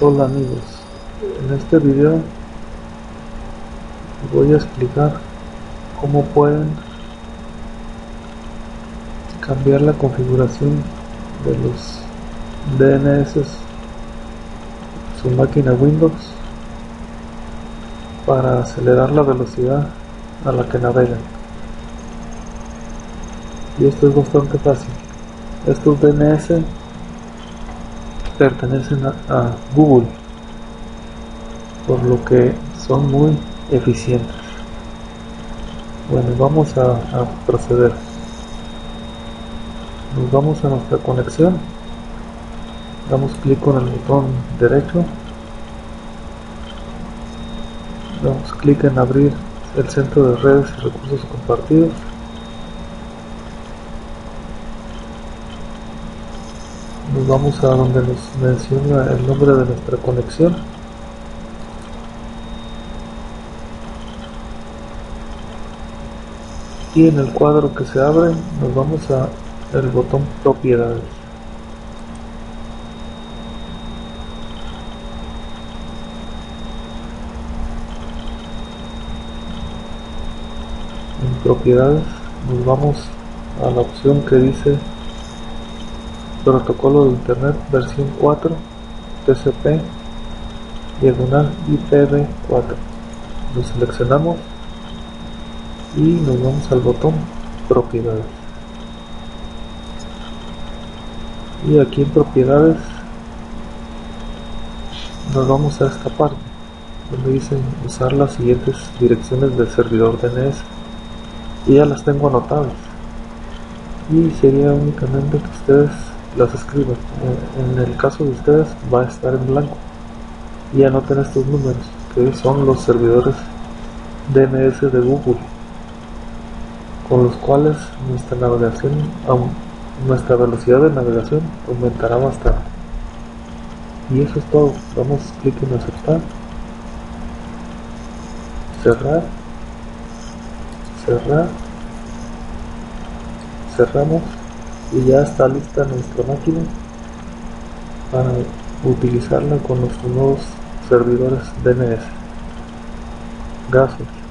Hola amigos, en este video voy a explicar cómo pueden cambiar la configuración de los DNS en su máquina Windows para acelerar la velocidad a la que navegan. Y esto es bastante fácil. Estos DNS pertenecen a Google, por lo que son muy eficientes. Bueno, vamos a proceder. Nos vamos a nuestra conexión, damos clic con el botón derecho, damos clic en abrir el centro de redes y recursos compartidos, nos vamos a donde nos menciona el nombre de nuestra conexión, y en el cuadro que se abre nos vamos a el botón propiedades. En propiedades nos vamos a la opción que dice protocolo de internet versión 4 TCP /IPv4. Lo seleccionamos y nos vamos al botón propiedades, y aquí en propiedades nos vamos a esta parte donde dice usar las siguientes direcciones del servidor DNS, y ya las tengo anotadas, y sería únicamente que ustedes las escriban. En el caso de ustedes va a estar en blanco, y anoten estos números que son los servidores DNS de Google, con los cuales nuestra velocidad de navegación aumentará bastante. Y eso es todo. Damos clic en aceptar, cerrar, cerramos, y ya está lista nuestra máquina para utilizarla con nuestros nuevos servidores DNS. Gracias.